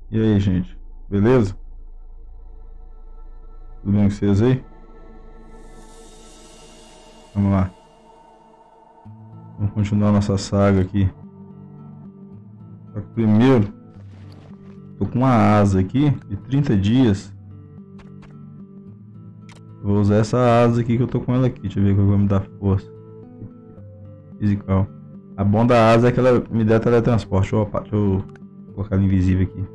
E aí, gente? Beleza? Tudo bem com vocês aí? Vamos lá. Vamos continuar nossa saga aqui. Só que primeiro, tô com uma asa aqui de 30 dias. Vou usar essa asa aqui que eu tô com ela aqui. Deixa eu ver qual vai me dar força. Physical. A bom da asa é que ela me dá teletransporte. Opa, deixa eu colocar ela invisível aqui.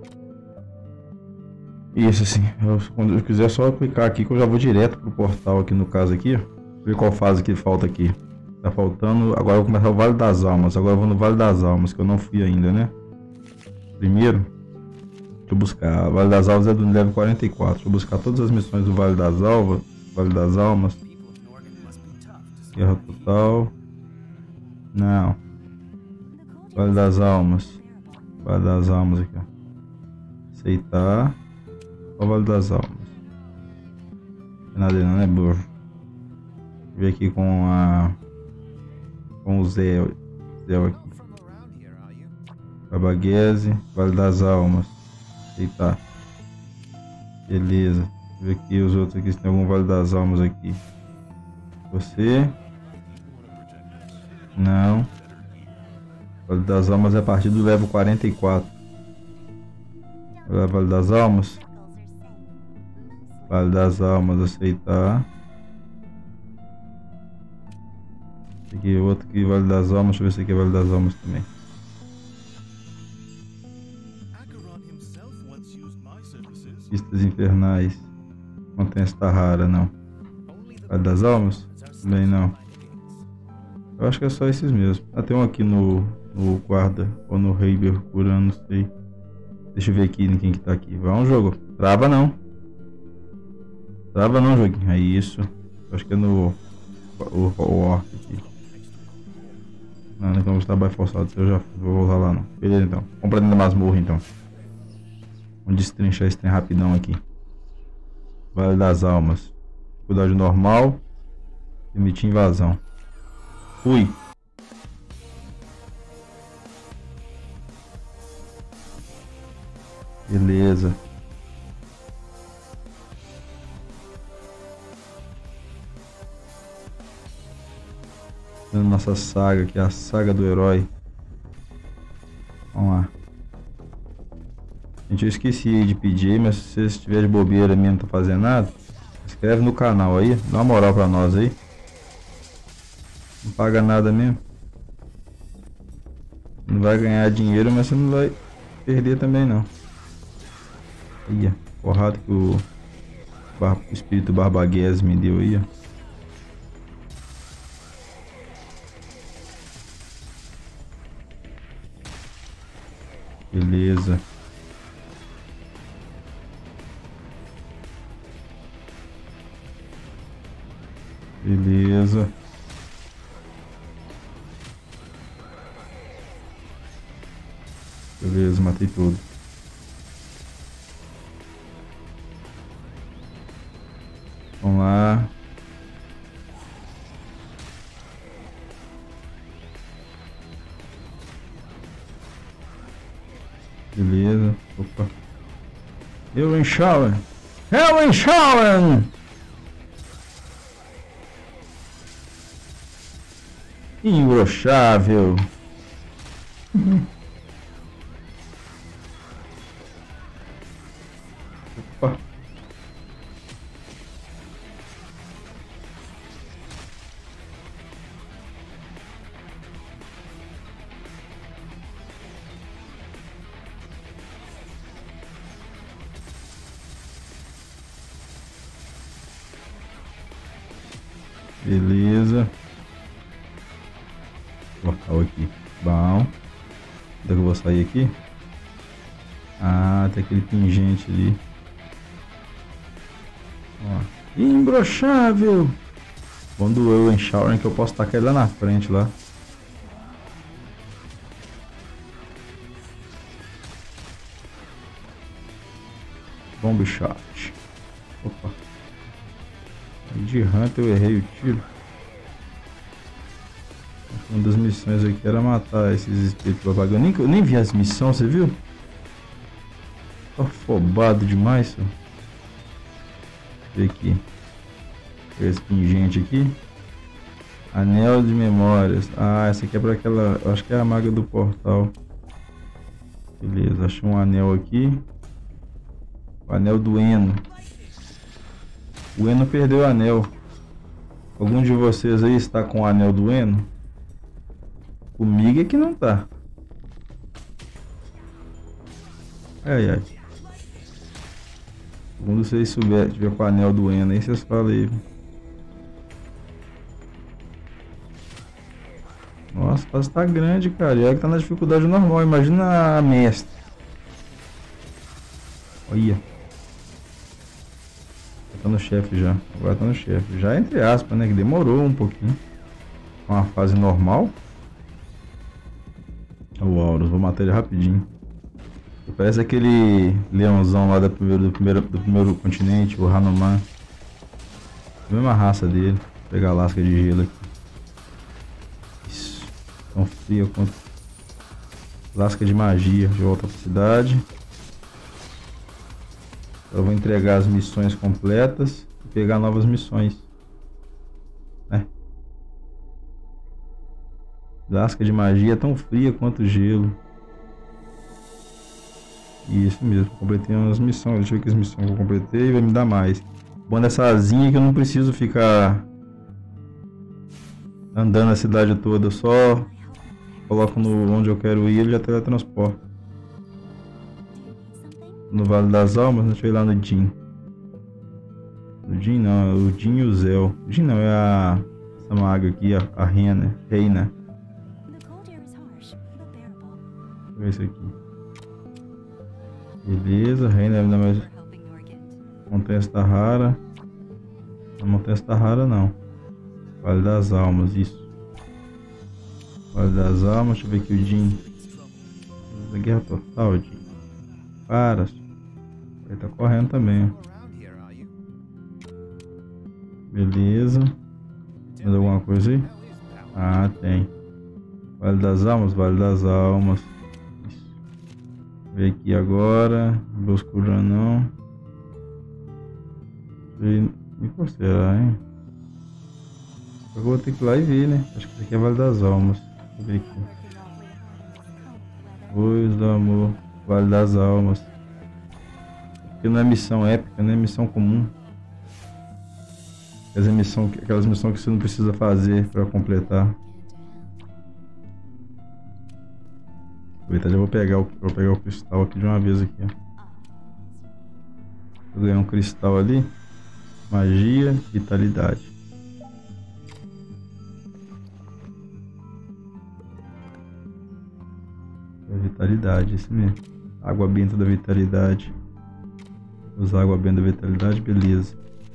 Isso assim, quando eu quiser só clicar aqui que eu já vou direto pro portal aqui no caso aqui, ó. Ver qual fase que falta aqui. Tá faltando, agora eu vou começar o Vale das Almas. Agora eu vou no Vale das Almas, que eu não fui ainda, né? Primeiro, deixa eu buscar. Vale das Almas é do level 44. Deixa eu buscar todas as missões do Vale das Almas. Vale das Almas. Guerra total. Não. Vale das Almas. Vale das Almas aqui, ó. Aceitar. O Vale das Almas. Não tem nada aí não, né, burro? Deixa eu ver aqui com o Zé aqui. Babaguese, Vale das Almas. Aceitar. Beleza. Deixa eu ver aqui os outros aqui se tem algum Vale das Almas aqui. Você. Não. Vale das Almas é a partir do level 44. Vale das Almas. Vale das Almas, aceitar. Esse aqui é outro que Vale das Almas. Deixa eu ver se aqui é Vale das Almas também. Pistas Infernais. Não tem esta rara, não. Vale das Almas? Também não. Eu acho que é só esses mesmo. Ah, tem um aqui no guarda. Ou no Rei Mercuriano, não sei. Deixa eu ver aqui quem que tá aqui. Vamos, jogo. Trava não. Trava não, joguinho. É isso. Eu acho que é no o Orc aqui. Não, não vamos estar bem forçado. Eu já vou voltar lá não. Beleza então. Vamos pra dentro da masmorra então. Vamos destrinchar esse trem rapidão aqui. Vale das Almas. Cuidado normal. Permitir invasão. Fui. Beleza. Nossa saga aqui, a saga do herói. Vamos lá. Gente, eu esqueci de pedir, mas se você estiver de bobeira mesmo, não tá fazendo nada, inscreve no canal aí, dá uma moral pra nós aí. Não paga nada mesmo. Não vai ganhar dinheiro, mas você não vai perder também não. Aí, ó, porrada que o espírito Barbaguese me deu aí, ó. Beleza. Beleza. Beleza, matei tudo. Vamos lá. Beleza. Opa. Helen Shower. Helen Shower. Imbrochável. Opa. Beleza. Local aqui. Bom. Onde é que eu vou sair aqui? Ah, tem aquele pingente ali. Ó. Imbrochável. Bom do Helen Shower que eu posso tacar ele lá na frente lá. Bomb shot. Opa. De Hunter eu errei o tiro. Uma das missões aqui era matar esses espíritos babagão. Eu nem vi as missões, você viu? Afobado demais, senhor. Deixa eu ver aqui. Esse pingente aqui. Anel de memórias. Ah, essa aqui é para aquela. Acho que é a maga do portal. Beleza, achei um anel aqui. O anel do Eno. O Eno perdeu o anel. Algum de vocês aí está com o anel do Eno? Comigo é que não tá. Ai, ai. Segundo vocês tiver com o anel do Eno aí, vocês falam aí. Nossa, a fase tá grande, cara. E olha que tá na dificuldade normal. Imagina a mestre. Olha. Tá no chefe já. Agora tá no chefe. Já entre aspas, né? Que demorou um pouquinho. Uma fase normal. O Aurus, vou matar ele rapidinho. Parece aquele leãozão lá do primeiro continente, o Hanuman. A mesma raça dele. Vou pegar a lasca de gelo aqui. Isso. Tão fria quanto. Lasca de magia. De volta pra cidade. Eu vou entregar as missões completas e pegar novas missões. Lasca de magia tão fria quanto gelo. Isso mesmo, completei umas missões. Deixa eu ver que as missões que eu completei vai me dar mais. Bom dessa asinha que eu não preciso ficar andando a cidade toda. Eu só coloco no onde eu quero ir e ele já teletransporta. No Vale das Almas, deixa eu ir lá no Jin. No Jin não, é o Jin e o Zel. O Jin não, é essa maga aqui, a Reina. Deixa eu ver isso aqui. Beleza, Reina ainda mais. Montanha Stahara. Não, Montanha Stahara não. Vale das Almas, isso. Vale das Almas, deixa eu ver aqui o Jin. Guerra total, Jin. Para. Ele tá correndo também. Beleza. Mais alguma coisa aí? Ah, tem. Vale das Almas, Vale das Almas. Ver aqui agora. Boscura não. Me considerar, hein? Eu vou ter que ir lá e ver, né? Acho que isso aqui é Vale das Almas. Deixa eu ver aqui. Luz do Amor. Vale das Almas. Porque não é missão épica, né? É missão comum. Aquelas missões que você não precisa fazer para completar. Já vou pegar o cristal aqui de uma vez aqui, ó. Vou ganhar um cristal ali. Magia, vitalidade. Vitalidade, esse mesmo. Água benta da vitalidade. Usar água benta da vitalidade, beleza.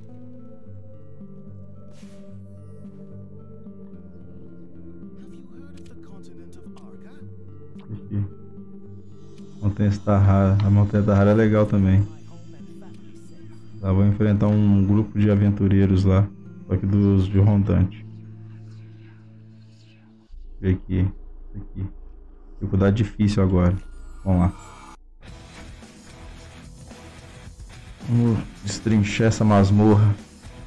Aqui. Montanha Stahara. A Montanha Stahara é legal também. Lá vou enfrentar um grupo de aventureiros lá. Só que dos de Rondante. Ver aqui. Aqui. Dificuldade difícil agora. Vamos lá. Vamos destrinchar essa masmorra.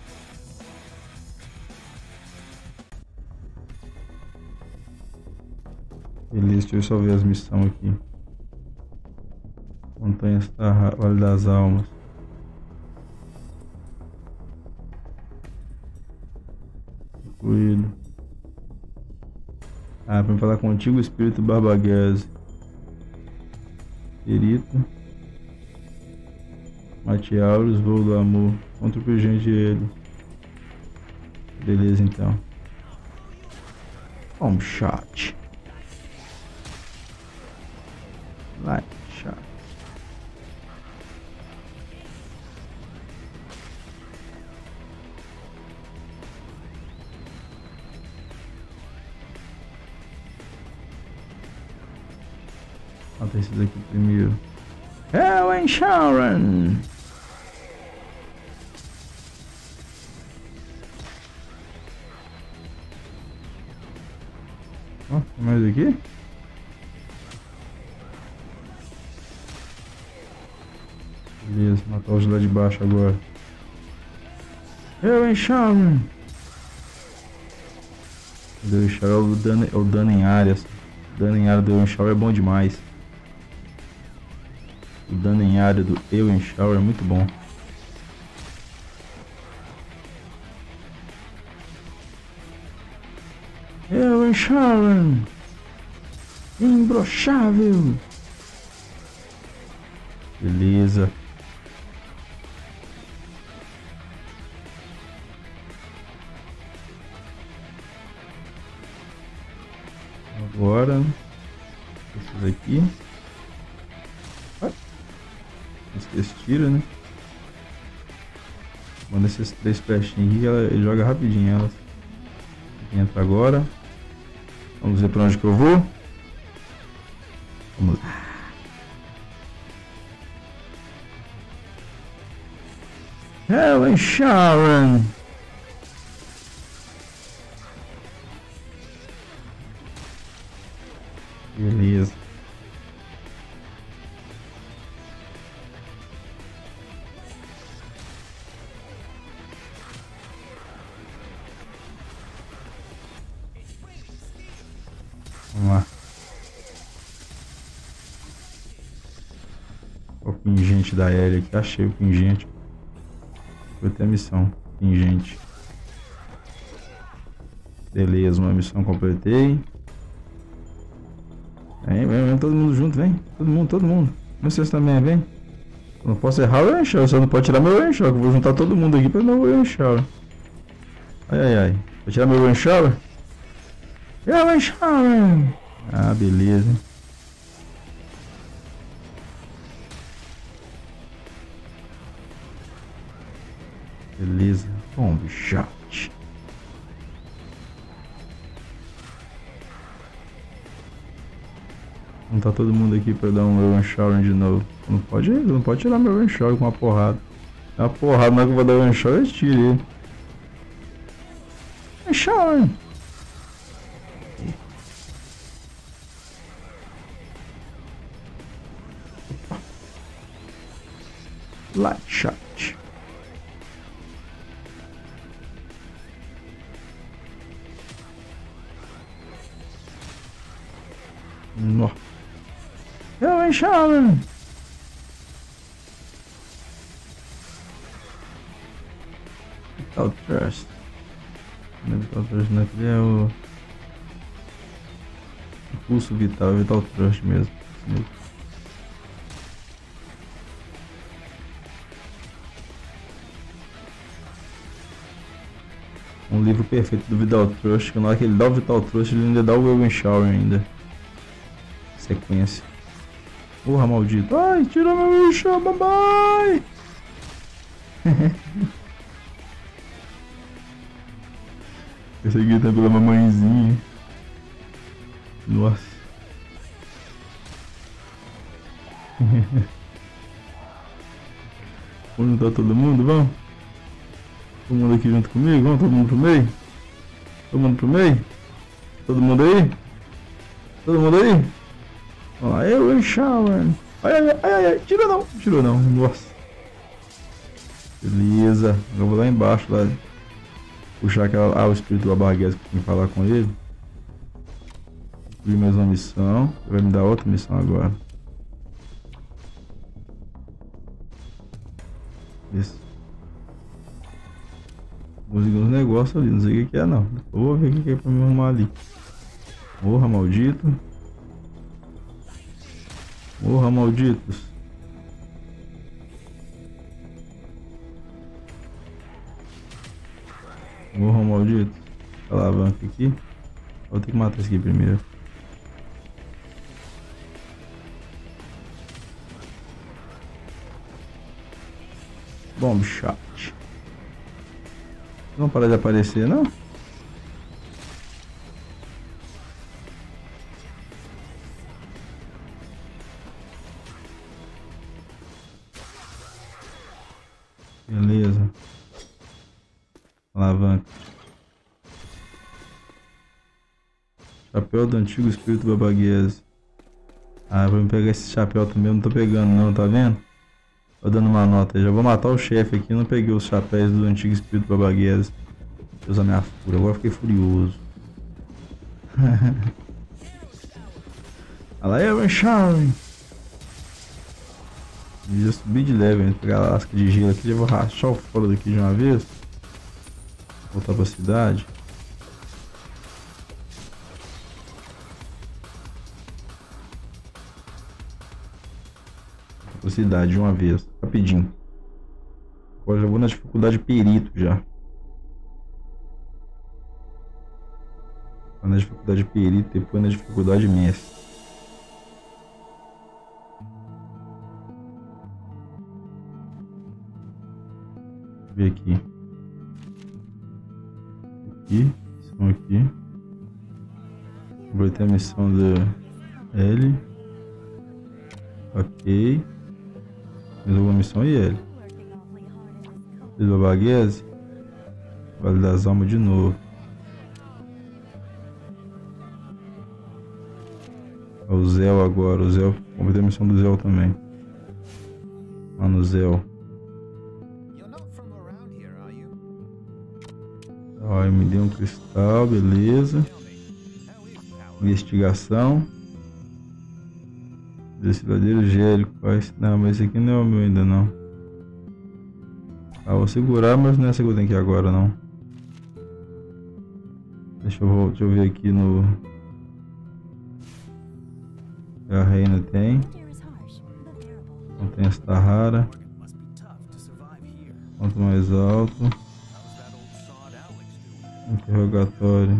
Beleza, deixa eu só ver as missões aqui. Montanha Stahara, Vale das Almas. Concluído. Ah, pra me falar contigo, Espírito Barbaguese. Perito. Mateauros, Voo do Amor. Contra o Purgente ele. Beleza, então. Bomb shot. Light shot. Vou matar esses aqui primeiro. Hell Sharon. Ó, tem mais aqui? Beleza, matar os lá de baixo agora. Eu enxame. Deu enxame é o dano em áreas. O dano em área do enxame é bom demais. O dano em área do enxame é muito bom. Eu enxame. Imbrochável. Beleza. Agora esses aqui. Esqueci, tira, né? Manda esses 3 flechinhos aqui, ele joga rapidinho elas. Entra agora. Vamos ver pra onde que eu vou. Vamos lá. Helen Sharon. Beleza. Vamos lá. O pingente da aérea aqui. Achei o pingente. Vou ter a missão. Pingente. Beleza, uma missão completei. Vem todo mundo junto, vem. Todo mundo. Vocês também, vem. Eu não posso errar o Enxau, você não pode tirar meu Enxau. Eu vou juntar todo mundo aqui pra dar o Enxau. Ai. Vou tirar meu Enxau? É o Enxau. Ah, beleza. Beleza. Bomb shot. Não tá todo mundo aqui pra dar um Raven Shower de novo. Não pode tirar meu Raven Shower com uma porrada. É uma porrada, mas que eu vou dar o Raven Shower, eu tiro ele. Raven Shower! Light Shot. Nossa. Raven Shower! Vital Trust. Vital Trust não é o Impulso Vital, Vital Trust mesmo. Um livro perfeito do Vital Trust, que na hora que ele dá o Vital Trust, ele ainda dá o Raven Shower ainda. Sequência. Porra, maldito. Ai, tirou meu bicho, babai! Esse aqui tá pela mamãezinha. Nossa. Vamos juntar todo mundo, vamos? Todo mundo aqui junto comigo, vamos todo mundo pro meio? Todo mundo pro meio? Todo mundo aí? Todo mundo aí? Vamos lá, eu shower. Ai, tirou não, nossa. Beleza, eu vou lá embaixo, lá. Puxar aquela, o espírito da barguesa que tem que falar com ele. Cumprir mais uma missão, ele vai me dar outra missão agora. Isso. Consegui uns negócios ali, não sei o que é não. Eu vou ver o que é pra me arrumar ali. Morra, maldito. Morra, malditos. Morra, maldito. Alavanca aqui. Vou ter que matar esse aqui primeiro. Bomb shot. Não para de aparecer, não? Beleza. Alavanca. Chapéu do antigo espírito babaguese. Ah, vou me pegar esse chapéu também. Eu não tô pegando não, tá vendo? Tô dando uma nota. Já vou matar o chefe aqui. Não peguei os chapéus do antigo espírito babaguese. Vou usar minha fúria. Agora fiquei furioso. Olha lá, Evan Sharon. Já subi de level. Vou pegar a lasca de gelo aqui. Já vou rachar o fora daqui de uma vez. Voltar pra cidade. Cidade de uma vez, rapidinho. Agora já vou na dificuldade perito já. Na dificuldade perito, depois na dificuldade mestre. Deixa eu ver aqui. Aqui, missão aqui. Vou ter a missão da L. Ok. Resolveu a missão e ele. Fiz o baguese. Vale das almas de novo. O Zéu agora. O Zéu. Vamos ver a missão do Zéu também. Lá no Zéu. Ó, me deu um cristal, beleza. Investigação. Desfiladeiro gélico, não, mas esse aqui não é o meu ainda não. Ah, vou segurar, mas não é essa que eu tenho que ir agora não. Deixa eu ver aqui no... A reina tem. Não tem esta rara. Quanto mais alto. Interrogatório.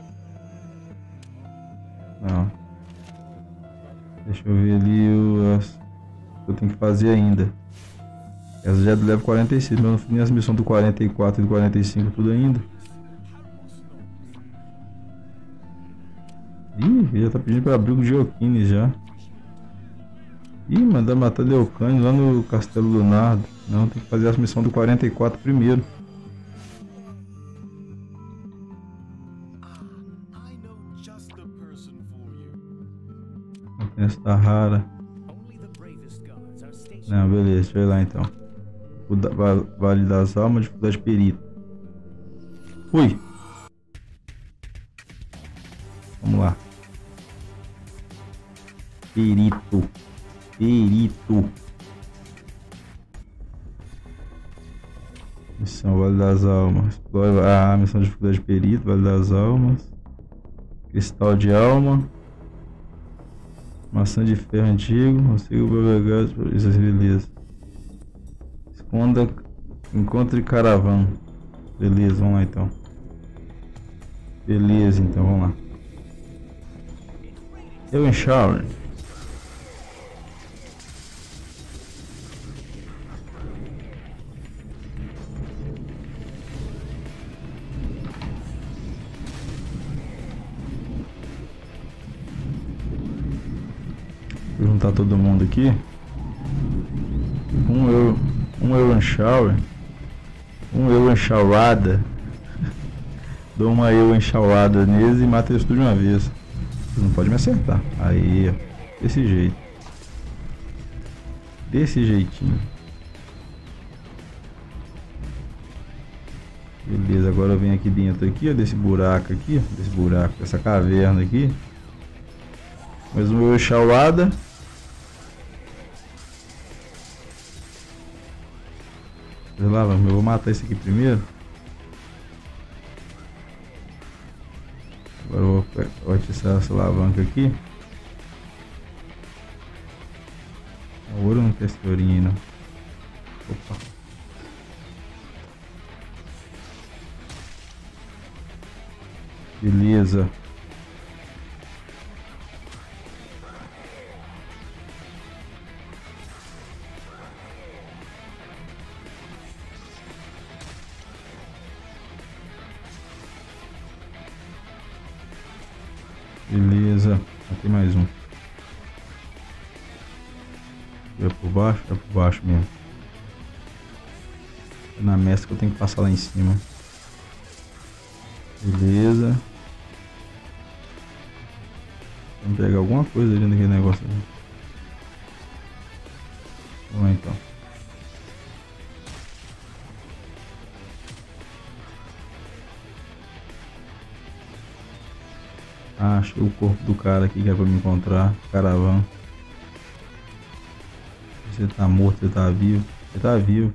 Não. Deixa eu ver ali o que eu tenho que fazer ainda. Essa já é do level 46, mas eu não fiz nem as missões do 44 e do 45 tudo ainda. Ih, já tá pedindo para abrir o Geokine já. Ih, mandar matar Leocane lá no Castelo Lunardo. Não, tem que fazer as missões do 44 primeiro. Esta rara. Não, beleza, deixa eu ir lá então. Vale das almas, dificuldade perito. Fui. Vamos lá. Perito. Missão Vale das Almas. Missão de dificuldade perito, Vale das Almas. Cristal de alma. Maçã de ferro antigo, consigo beber isso é beleza. Encontre caravana. Beleza, vamos lá então. Beleza, então vamos lá. Evan Sharon. Vou juntar todo mundo aqui. Um Evan Shower. Um Evan Showerada. Dou uma Evan Showerada neles e mato eles tudo de uma vez. Não pode me acertar. Aí, ó. Desse jeito. Desse jeitinho. Beleza, agora eu venho aqui dentro aqui, ó, desse buraco aqui, ó, desse buraco, dessa caverna aqui. Mais um Evan Showerada. Lá, eu vou matar esse aqui primeiro. Agora eu vou atiçar essa alavanca aqui. O ouro não tem esse ourinho não. Opa. Beleza. Beleza, aqui mais um. É por baixo mesmo. É na mestra que eu tenho que passar lá em cima. Beleza. Vamos pegar alguma coisa ali naquele negócio ali. Vamos lá então. Achei o corpo do cara aqui que é pra me encontrar. Caravan. Você tá morto, você tá vivo. Você tá vivo.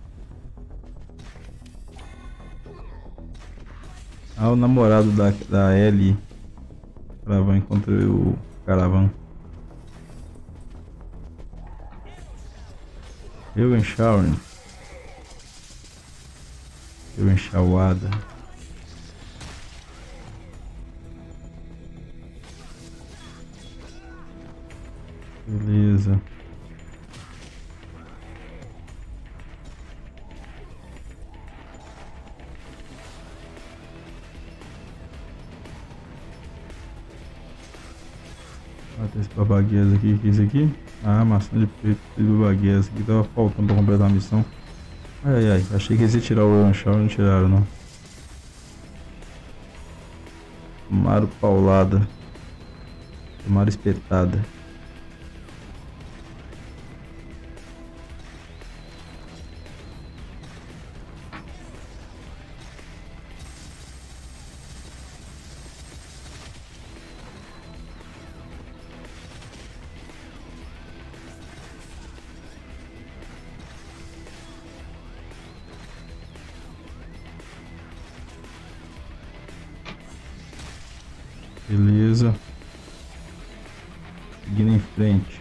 Ah, o namorado da Ellie. Caravan, encontrei o Caravan. Eu enxauem. Eu enxauada. Beleza. Mata esse babaguês aqui. Que é isso aqui? Ah, maçã de preto de babaguês. Aqui tava faltando pra completar a missão. Ai, ai, ai. Achei que eles iam tirar o Anchal, não tiraram, não. Tomaram paulada. Tomaram espetada. Beleza. Seguindo em frente.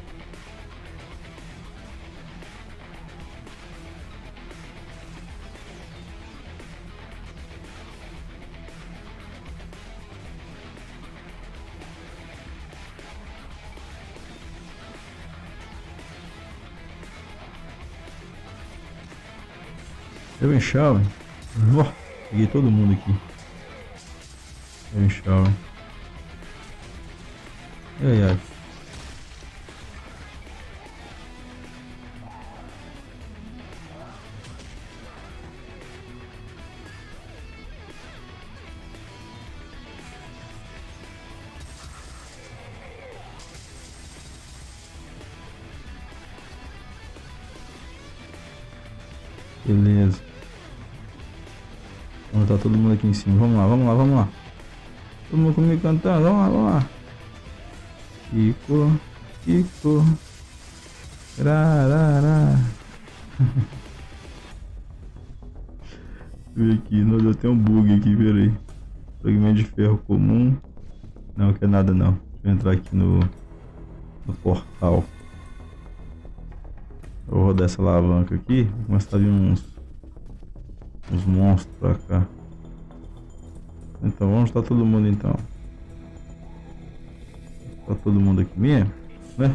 Eu enxau, hein? Peguei todo mundo aqui. Eu enxau, hein? Ai, ai. Beleza. Vamos tá todo mundo aqui em cima. Vamos lá, vamos lá, vamos lá. Todo mundo comigo cantando. Vamos lá, vamos lá. Kiko, Kiko. Rarará. Deixa eu ver aqui. Não, eu tenho um bug aqui, peraí. Fragmento de ferro comum. Não, que é nada não. Deixa eu entrar aqui no portal. Eu vou rodar essa alavanca aqui. Vou começar a vir uns monstros pra cá. Então vamos estar todo mundo então. Tá todo mundo aqui mesmo, né?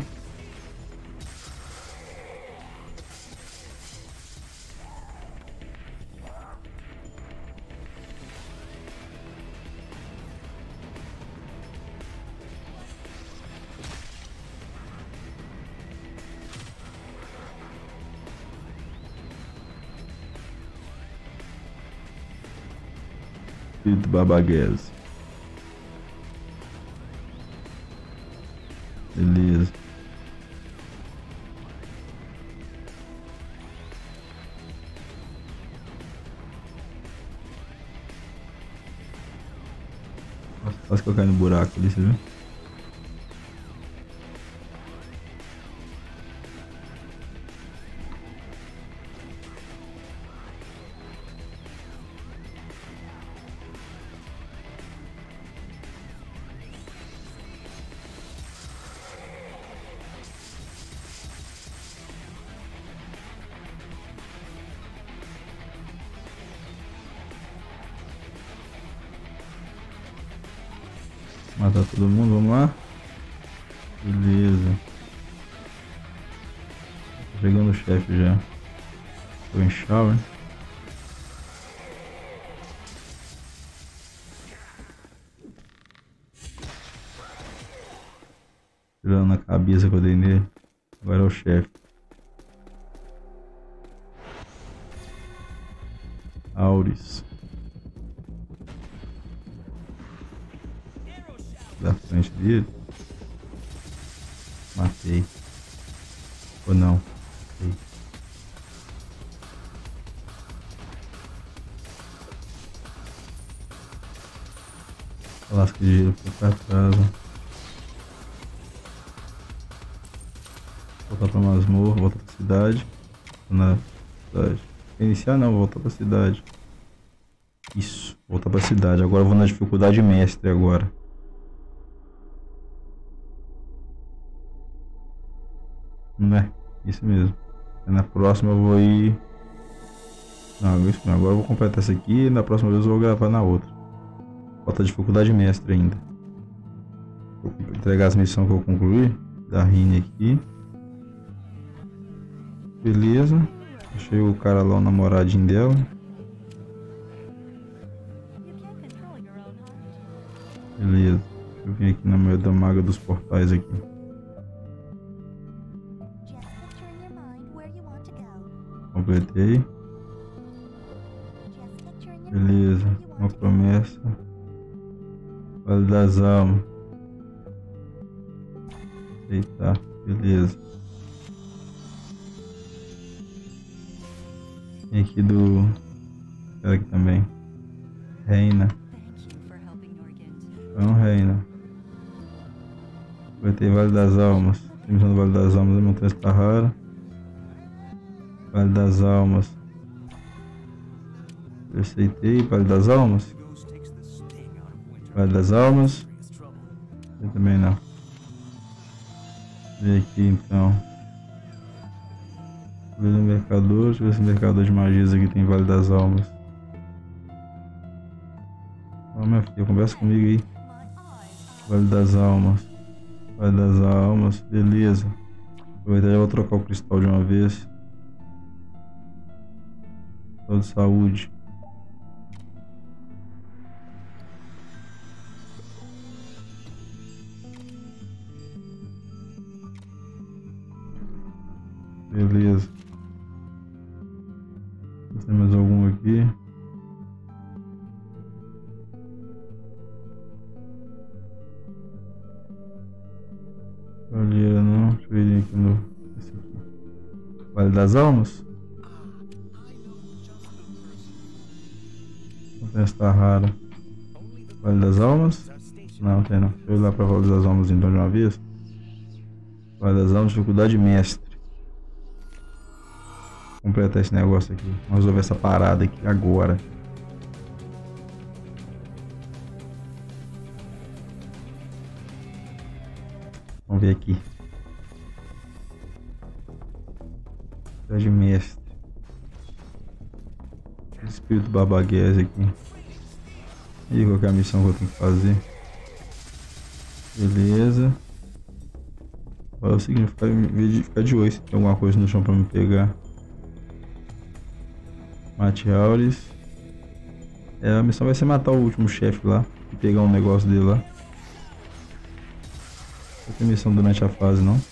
Espírito babaguese. Beleza. Nossa, quase que eu caí no buraco ali, você viu? Matar todo mundo, vamos lá. Beleza. Tô chegando o chefe já. Tô em shower. Tirando na cabeça que eu dei nele. Agora é o chefe. Auris. Da frente dele. Matei. Ou não? Matei. Lasca de gelo foi pra trás, ó. Voltar pra masmorra, voltar pra cidade. Na cidade. Iniciar não, voltar pra cidade. Isso, voltar pra cidade. Agora eu vou na dificuldade mestre agora. Né? Isso mesmo. Na próxima eu vou ir. Não, isso mesmo. Agora eu vou completar essa aqui e na próxima vez eu vou gravar na outra. Falta dificuldade mestre ainda. Vou entregar as missões que eu concluí. Da Rini aqui. Beleza. Achei o cara lá, o namoradinho dela. Beleza. Deixa eu vir aqui na meio da maga dos portais aqui. Completei. Beleza. Uma promessa. Vale das almas. Aceitar. Beleza. Tem aqui do... Cara aqui também. Reina. Não, Reina. Vai ter Vale das Almas. Temos no Vale das Almas, a Montanha está rara. Vale das Almas. Eu aceitei. Vale das Almas. Vale das Almas. Eu também não. Vem aqui então. Vou ver no mercador. Deixa eu ver se o mercador de magias aqui tem Vale das Almas. Ó, minha filha, conversa comigo aí. Vale das Almas. Vale das Almas. Beleza. Aproveitar, já vou trocar o cristal de uma vez. Cristal de saúde. Beleza. Tem mais algum aqui? Olheira não. Deixa eu ver aqui no... Esse aqui. Vale das Almas? Não está rara. Vale das Almas? Não, tem não. Deixa eu ir lá para Vale das Almas então de uma vez. Vale das Almas, dificuldade mestre. Vou completar esse negócio aqui. Vamos resolver essa parada aqui agora. Vamos ver aqui. De mestre. Espírito babaguese aqui. E qual que é a missão que eu tenho que fazer? Beleza. Agora é o seguinte, ficar de olho se tem alguma coisa no chão pra me pegar. Mate Auris. A missão vai ser matar o último chefe lá e pegar um negócio dele lá. Não tem missão durante a fase não.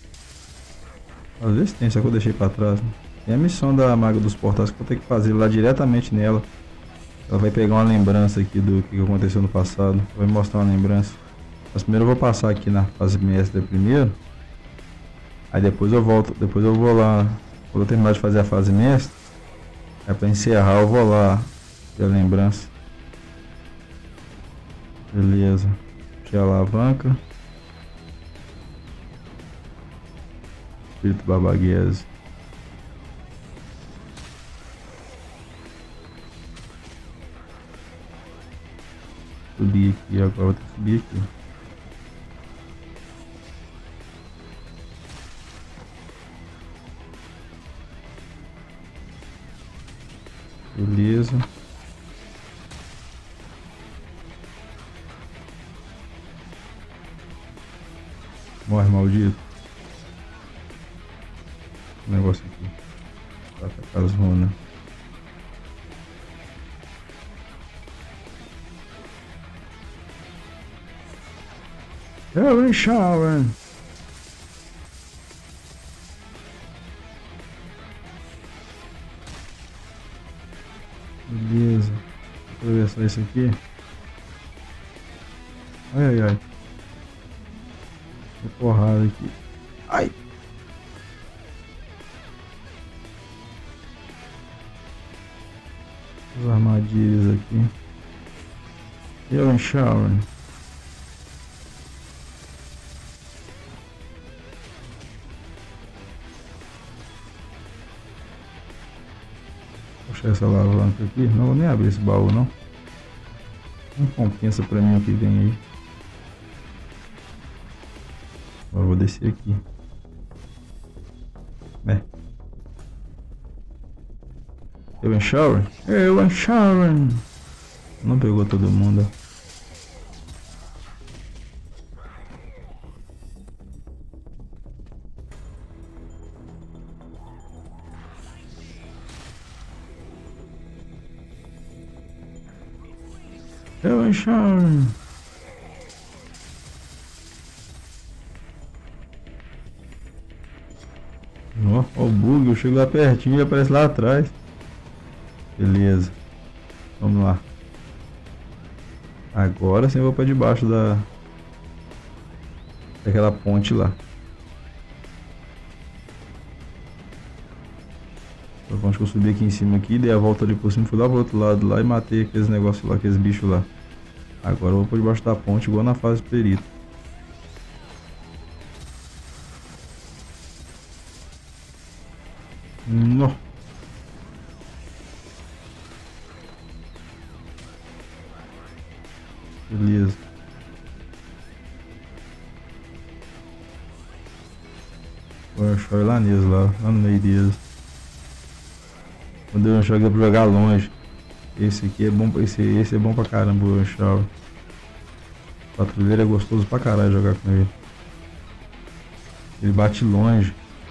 Às vezes tem, só que eu deixei pra trás, né? Tem a missão da Maga dos Portais que eu vou ter que fazer lá diretamente nela. Ela vai pegar uma lembrança aqui do que aconteceu no passado. Vai mostrar uma lembrança. Mas primeiro eu vou passar aqui na fase mestre primeiro. Aí depois eu volto. Depois eu vou lá. Quando eu terminar de fazer a fase mestre. Aí pra encerrar eu vou lá ver a lembrança. Beleza. Puxei a alavanca. Espírito babaguese. Subir aqui, agora vou ter que subir aqui. Beleza. Morre, maldito. O negócio aqui. Pra atacar as runas. Helen Sharon. Beleza. Deixa eu ver só isso aqui. Ai, ai, ai. Tô porrada aqui. Ai. As armadilhas aqui. Helen Sharon. puxar essa alavanca aqui. Não vou nem abrir esse baú não. Não compensa pra mim o que vem aí. Agora eu vou descer aqui. Eu em shower? Eu em shower. Não pegou todo mundo. Eu em shower. Ó o bug, eu chego lá pertinho e aparece lá atrás. Beleza. Vamos lá. Agora sim eu vou pra debaixo daquela ponte lá. A ponte que eu subi aqui em cima aqui, dei a volta ali por cima, fui lá pro outro lado lá e matei aqueles negócios lá, aqueles bichos lá. Agora eu vou por debaixo da ponte igual na fase perito. Não. Beleza. Vou achar lá neles lá no meio deles. Quando eu jogo pra jogar longe. Esse aqui é bom, esse é bom pra caramba, o Shower. O patrulheiro é gostoso pra caralho jogar com ele. Ele bate longe.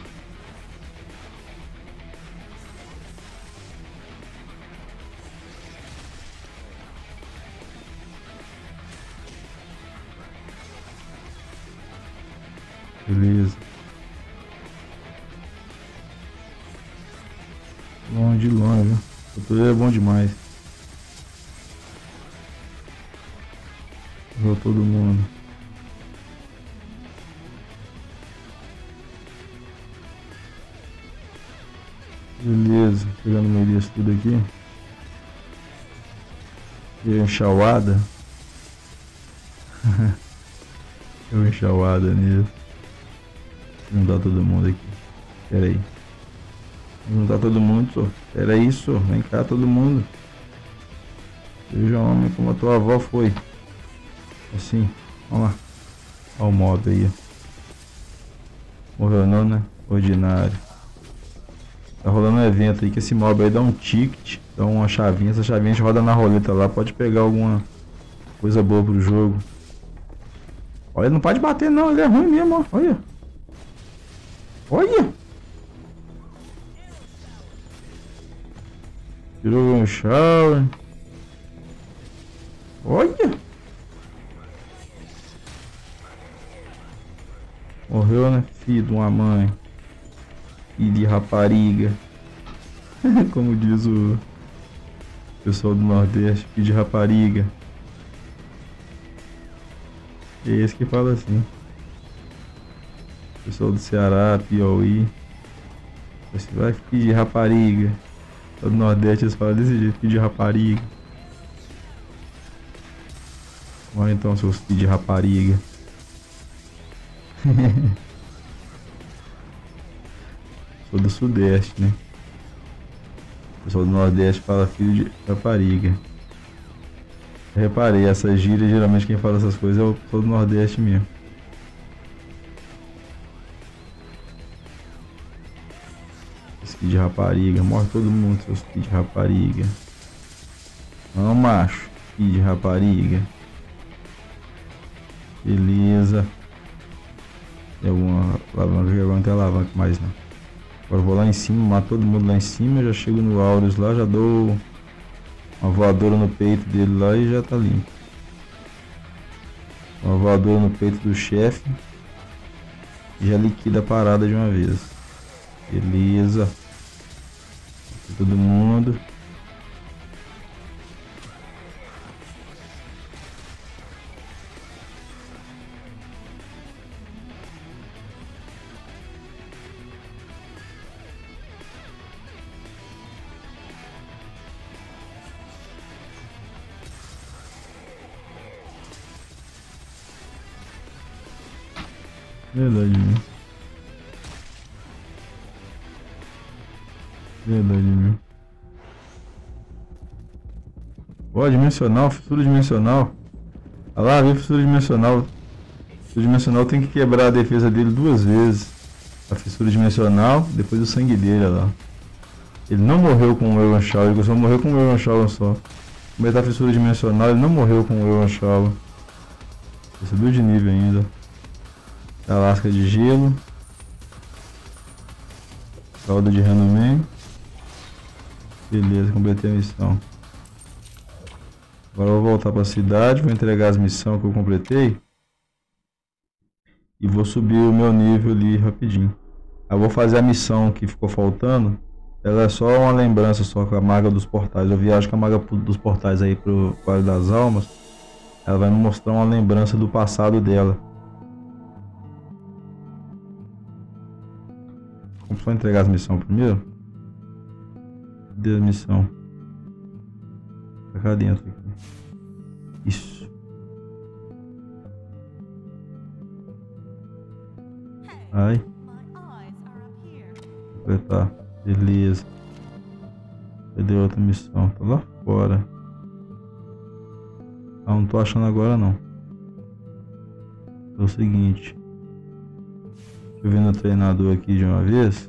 Beleza. Longe de longe, viu? O patrulheiro é bom demais. Vou todo mundo. Beleza, pegando no meio disso tudo aqui. E enxauada. Eu enxauada nisso. Vou juntar todo mundo aqui. Pera aí. Vou juntar todo mundo, só. Pera aí, só. Vem cá todo mundo. Veja homem como a tua avó foi. Assim. Vamos lá. Olha o mob aí. Morreu não, né? Ordinário. Tá rolando um evento aí que esse mob aí dá um ticket, dá uma chavinha, essa chavinha a gente roda na roleta lá, pode pegar alguma coisa boa pro jogo. Olha, não pode bater não, ele é ruim mesmo, ó. Olha. Olha. Tirou um shower. Olha. Morreu, né? Filho de uma mãe. E de rapariga. Como diz o pessoal do Nordeste, filho de rapariga. É esse que fala assim. Pessoal do Ceará, Piauí. Você vai filho de rapariga. Do Nordeste eles falam desse jeito, filho de rapariga. Olha então, seus filhos de rapariga. Sou do Sudeste, né? O pessoal do Nordeste fala filho de rapariga. Eu reparei, essa gíria, geralmente quem fala essas coisas é o pessoal do Nordeste mesmo. Esse filho de rapariga, morre todo mundo, seus filhos de rapariga. Não, macho, filho de rapariga. Beleza. Tem alguma alavanca? Agora não tem alavanca mais não. Agora eu vou lá em cima, mato todo mundo lá em cima, já chego no Aureus lá, já dou uma voadora no peito dele lá e já tá limpo. Uma voadora no peito do chefe e já liquida a parada de uma vez. Beleza. Todo mundo. Verdade, né? Verdade, né? Ó, dimensional, fissura dimensional. Olha lá, viu, fissura dimensional. Fissura dimensional tem que quebrar a defesa dele 2 vezes. A fissura dimensional, depois o sangue dele, olha lá. Ele não morreu com o Iron Shower, ele só morreu com o Iron Shower só. Como ele tá fissura dimensional, ele não morreu com o Iron Shower. Ele subiu de nível ainda. A lasca de gelo. Calda de Hanuman. Beleza, completei a missão. Agora eu vou voltar para a cidade, vou entregar as missões que eu completei. E vou subir o meu nível ali rapidinho. Eu vou fazer a missão que ficou faltando. Ela é só uma lembrança só com a maga dos portais. Eu viajo com a maga dos portais aí pro Vale das Almas. Ela vai me mostrar uma lembrança do passado dela. Vamos só entregar as missões primeiro. Cadê a missão? Tá cá dentro aqui. Isso. Ai. Completar. Beleza. Cadê outra missão? Tá lá fora. Ah, não tô achando agora não. É o seguinte. Deixa eu ver no treinador aqui de uma vez.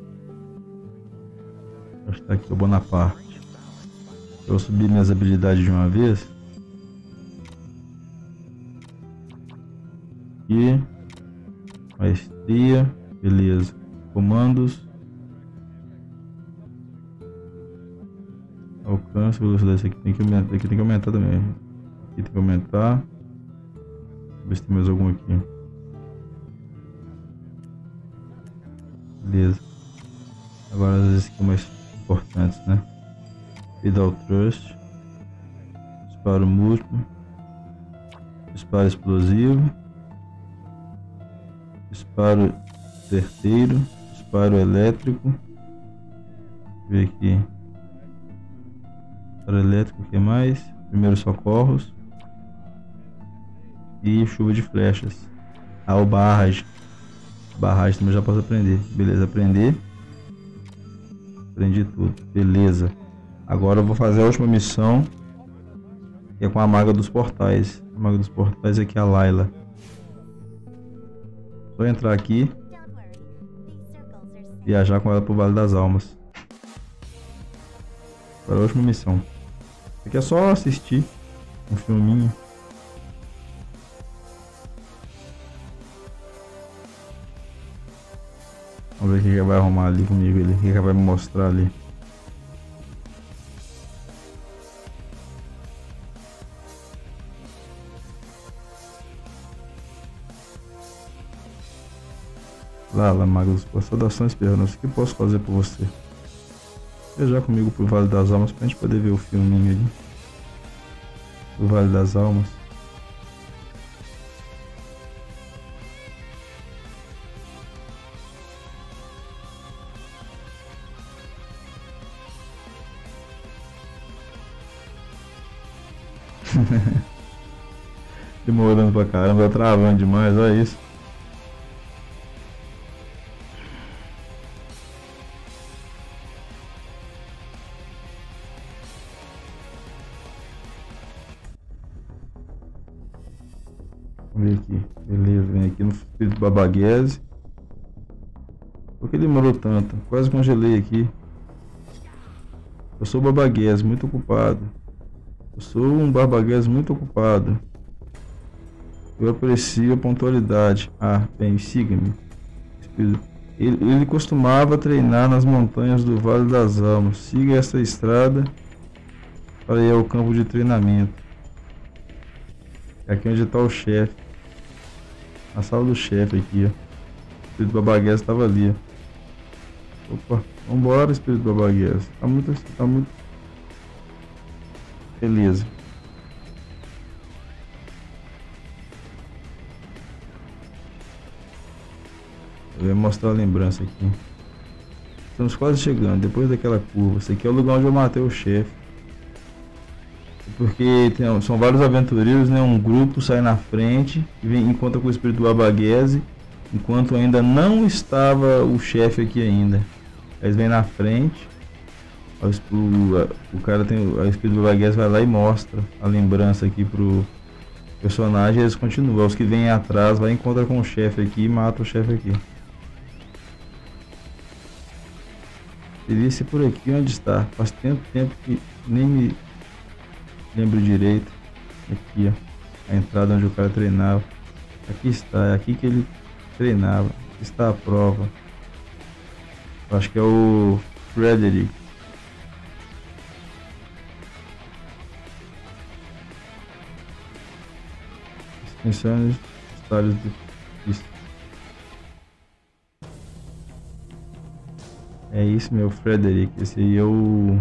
Acho que tá aqui o Bonaparte. Eu vou subir minhas habilidades de uma vez. Aqui. Maestria. Beleza. Comandos. Alcance, velocidade. Esse aqui tem que aumentar. Aqui tem que aumentar também. Aqui tem que aumentar. Ver se tem mais algum aqui. Beleza. Agora esses aqui são mais importantes, né? Pedal Thrust. Disparo múltiplo. Disparo explosivo. Disparo certeiro. Disparo elétrico. Deixa eu ver aqui. Disparo elétrico, o que mais? Primeiros socorros. E chuva de flechas. Ah, o barragem. Barragem também já posso aprender. Beleza, aprender. Aprendi tudo. Beleza. Agora eu vou fazer a última missão. Que é com a maga dos portais. A maga dos portais é aqui a Layla. Só entrar aqui. Viajar com ela pro Vale das Almas. Agora a última missão. Aqui é só assistir um filminho. Vamos ver o que ele vai arrumar ali comigo, o que ele vai me mostrar ali. Lá, Magos, saudações pernas, o que posso fazer por você? Viajar comigo pro Vale das Almas pra gente poder ver o filminho ali. Do Vale das Almas. Demorando pra caramba, tá travando demais, olha isso. Vamos ver aqui, beleza, vem aqui no Espírito Babaguese. Por que demorou tanto? Quase congelei aqui. Eu sou Babaguese, muito ocupado. Eu sou um Babaguese muito ocupado. Eu aprecio a pontualidade. Ah, bem, siga-me. Ele costumava treinar nas montanhas do Vale das Almas. Siga essa estrada para ir ao campo de treinamento. É aqui onde está o chefe. A sala do chefe aqui, ó. O Espírito Babaguese estava ali, ó. Opa, vambora, Espírito Babaguese. Tá muito... Beleza. Eu vou mostrar a lembrança aqui. Estamos quase chegando, depois daquela curva. Esse aqui é o lugar onde eu matei o chefe. Porque são vários aventureiros, né? Um grupo sai na frente e encontra com o Espírito Babaguese, enquanto ainda não estava o chefe aqui ainda. Eles vêm na frente O cara tem a Speed Bagasse, vai lá e mostra a lembrança aqui pro personagem. Eles continuam. Os que vêm atrás vai encontrar com o chefe aqui e mata o chefe aqui. Deveria ser por aqui onde está. Faz tanto tempo que nem me lembro direito. Aqui, ó, a entrada onde o cara treinava. Aqui está, é aqui que ele treinava. Aqui está a prova. Eu acho que é o Frederick. Extensões, estádios de pista. É isso, meu, Frederick. Esse aí é o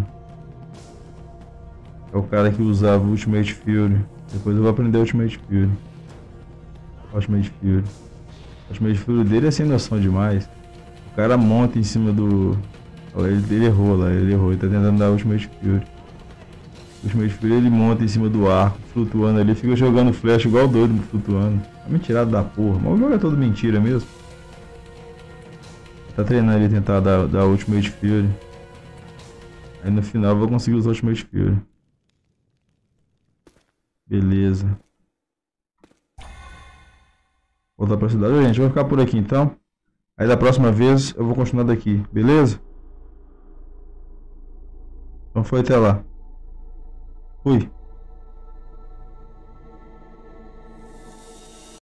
cara que usava o Ultimate Fury. Depois eu vou aprender o Ultimate Fury. Ultimate Fury. O Ultimate Fury dele é sem noção demais. O cara monta em cima do... Olha, ele errou lá, ele errou. Ele tá tentando dar Ultimate Fury. O Ultimate Fury ele monta em cima do arco, flutuando ali. Fica jogando flecha igual doido, flutuando. Tá mentirado da porra. Mas o jogo é todo mentira mesmo. Tá treinando ele tentar dar Ultimate Fury. Aí no final eu vou conseguir usar Ultimate Fury. Beleza. Voltar pra cidade. Ô, gente, eu vou ficar por aqui então. Aí da próxima vez eu vou continuar daqui, beleza? Então foi, até lá. Fui.